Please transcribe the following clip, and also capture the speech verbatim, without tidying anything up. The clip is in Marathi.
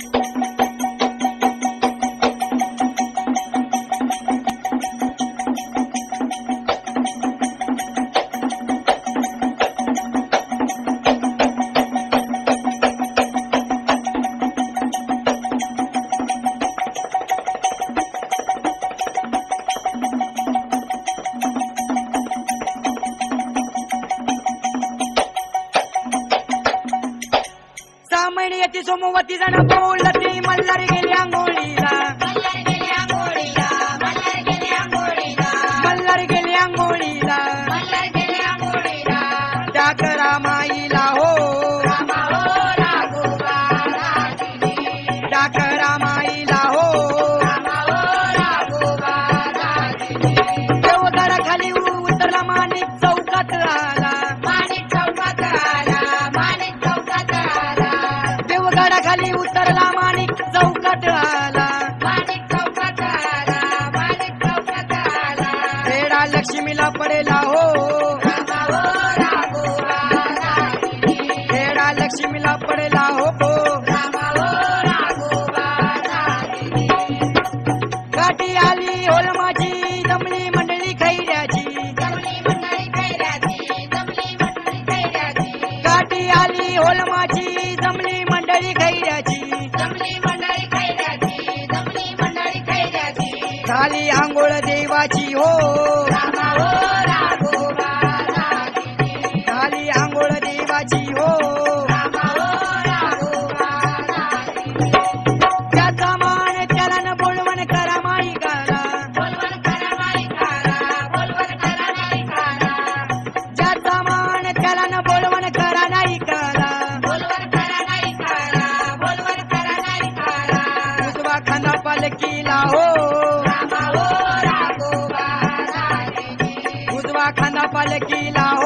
महिन्याची सोमवती जण बोलती मल्हारी गेली आंघोळीला मल्हारी गेली आंघोळीला त्या करा माईला हो त्या करा माईला हो देवगडा खाली उतरला माणिक चौकात आला खाली उतरला माणिक चौकात आला रेडा लक्ष्मीला पडेला हो रेडा लक्ष्मीला पडेला हो गाठी आली होलमाची जमली मंडळी खैऱ्याची गाठी आली होलमाची जमली मंडळी खैऱ्याची झाली आंघोळ देवाची हो झाली आंघोळ देवाची हो त्याचा मान त्याला न बोलवण करा माई करा ज्याचा मान त्याला न बोलवण करा नाही करा उजवा खांदा पालखीला हो उजवा खांदा पालखीला